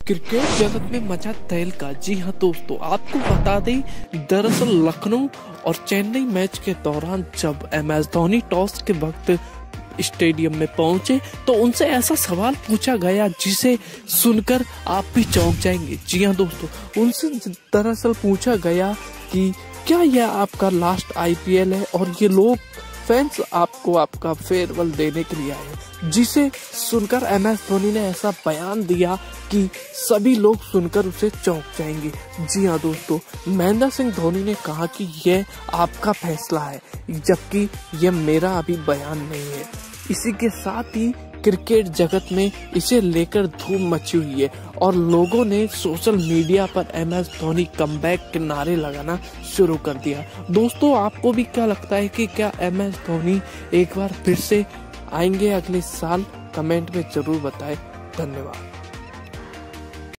Cricket जगत में मचा तहलका। जी हाँ दोस्तों, आपको बता दें, दरअसल लखनऊ और चेन्नई मैच के दौरान जब MS धोनी टॉस के वक्त स्टेडियम में पहुंचे तो उनसे ऐसा सवाल पूछा गया जिसे सुनकर आप भी चौंक जाएंगे। जी हाँ दोस्तों, उनसे दरअसल पूछा गया कि क्या यह आपका लास्ट IPL है और ये लोग फैंस आपको आपका फेयरवेल देने के लिए आए, जिसे सुनकर MS धोनी ने ऐसा बयान दिया कि सभी लोग सुनकर उसे चौंक जाएंगे। जी हाँ दोस्तों, महेंद्र सिंह धोनी ने कहा कि यह आपका फैसला है, जबकि यह मेरा अभी बयान नहीं है। इसी के साथ ही क्रिकेट जगत में इसे लेकर धूम मची हुई है और लोगों ने सोशल मीडिया पर MS धोनी कमबैक के नारे लगाना शुरू कर दिया। दोस्तों, आपको भी क्या लगता है कि क्या MS धोनी एक बार फिर से आएंगे अगले साल? कमेंट में जरूर बताएं। धन्यवाद।